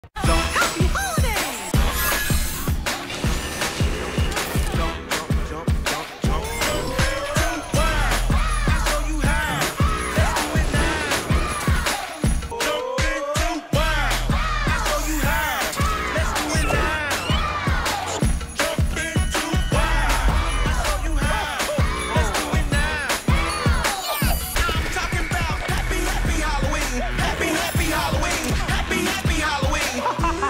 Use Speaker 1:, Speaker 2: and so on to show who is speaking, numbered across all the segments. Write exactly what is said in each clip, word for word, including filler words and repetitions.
Speaker 1: Happy holidays!
Speaker 2: Jump, jump, jump, jump, jump. I'll show you how. Let's do it now. Jump into wild. I'll show you how. Let's do it now. Jump into wild. I'll show you how. Let's do it now. I'm talking about happy, happy Halloween. Happy, happy Halloween. Happy, happy Halloween.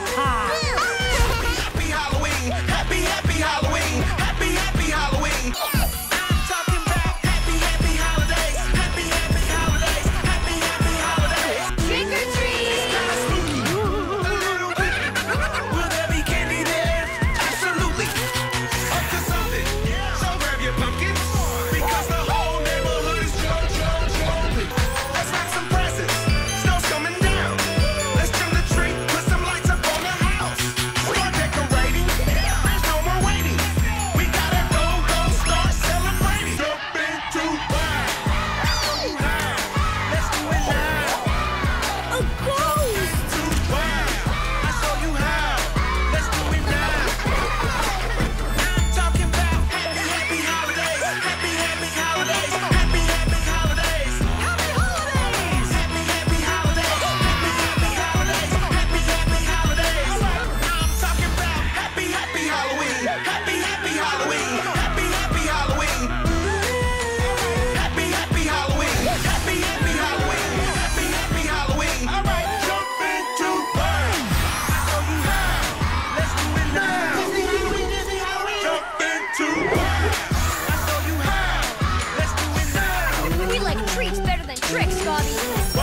Speaker 2: Happy Halloween. Happy, happy Halloween. Happy, happy Halloween. I'm talking about happy, happy holidays. Happy, happy holidays. Happy, happy holidays.
Speaker 3: Trick or treat!
Speaker 2: A little bit. Will there be candy there? Absolutely. Up to something. So grab your pumpkins. Because the whole neighborhood is jump, jump, jumping. Let's rock some presents. Snow's coming down. Let's trim the tree. Put some lights up on the house. Start decorating. There's no more waiting. We gotta go, go, start celebrating. Jump into wild. I'll show you how. Let's do it now.
Speaker 3: A ghost!
Speaker 2: Into wild. I'll show you how. Let's do it now. I'm talking about happy, happy holidays. Happy, happy holidays. Happy, happy holidays.
Speaker 1: Happy holidays!
Speaker 2: Happy, happy holidays. Happy, happy holidays. Happy, happy holidays. I'm talking about happy, happy Halloween. Happy, happy Halloween. Happy, happy Halloween. Happy, happy Halloween. Happy, happy Halloween. Happy, happy Halloween. All right, jump into wild. I'll show you how. Let's do it now. Disney Halloween, Disney Halloween. Jump into wild. I'll show you how. Let's do it now.
Speaker 3: We like treats better than tricks, Bobby.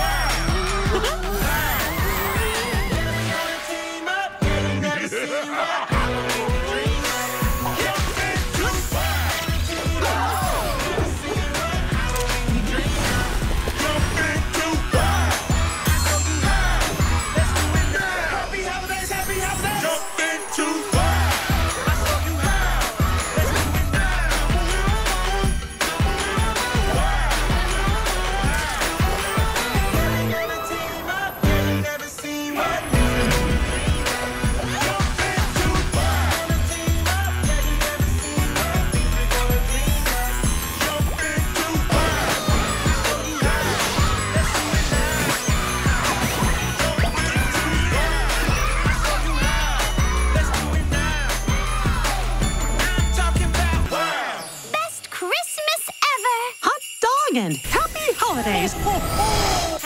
Speaker 2: Team up, you never seen what Halloween dreams. Jump into wild. Team up, you never seen what Halloween dreams. Jump into wild. I'll show you how. Let's do it now. Happy holidays, happy holidays. Jump into wild. I'll show you how. Let's do it now. We're gonna team up, you never seen what.
Speaker 3: Best Christmas ever!
Speaker 1: Hot dog and happy holidays! Ho, ho!